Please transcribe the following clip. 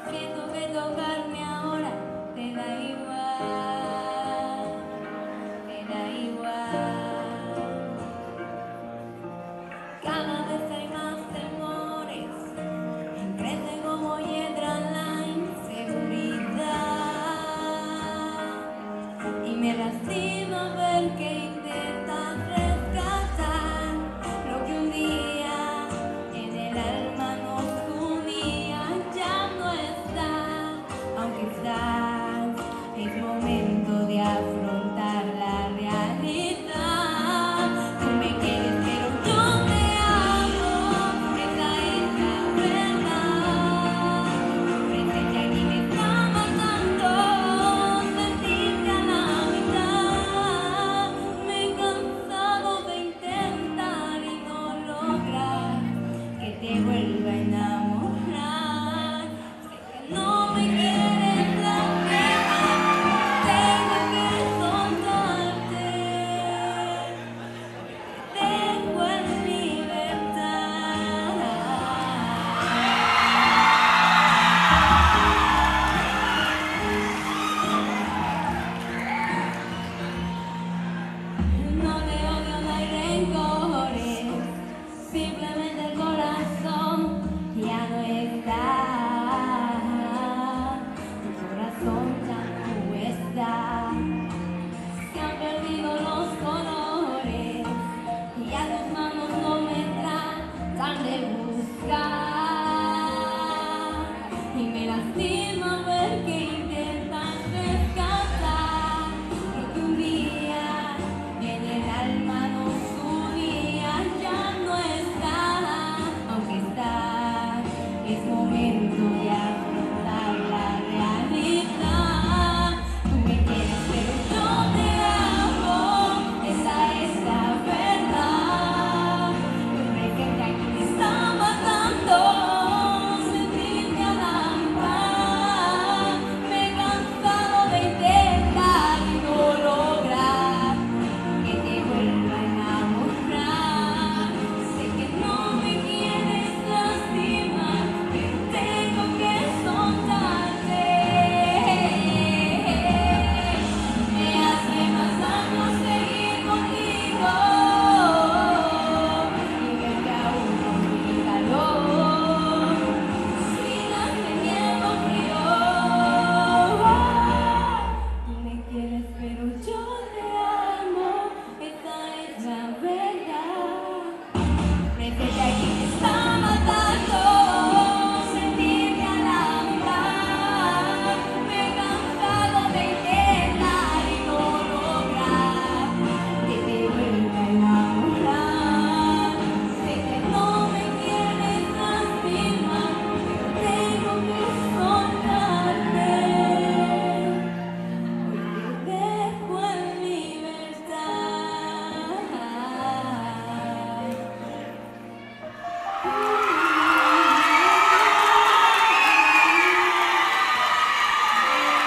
que toque tocarme ahora, te da igual, te da igual. Cada vez hay más temores, crece como hiedra la inseguridad y me lastima ver que intentas rescatar lo que un día en el alma nos unía. Ya no está, aunque quizás es momento de afrontar la realidad. Tú me quieres pero yo te amo, esa es la verdad. Presente aquí me está matando sentirte a la mitad. Me he cansado de intentar y no lograr que te vuelva a enamorar. Sé que no me quieres lastimar, tengo que soltarte, te dejo en libertad. No te odio, no hay rencores, simplemente el corazón ya no está. Tu corazón ya no está. Se han perdido los colores y ya tus manos no me tratan de buscar. Y me lastima ver que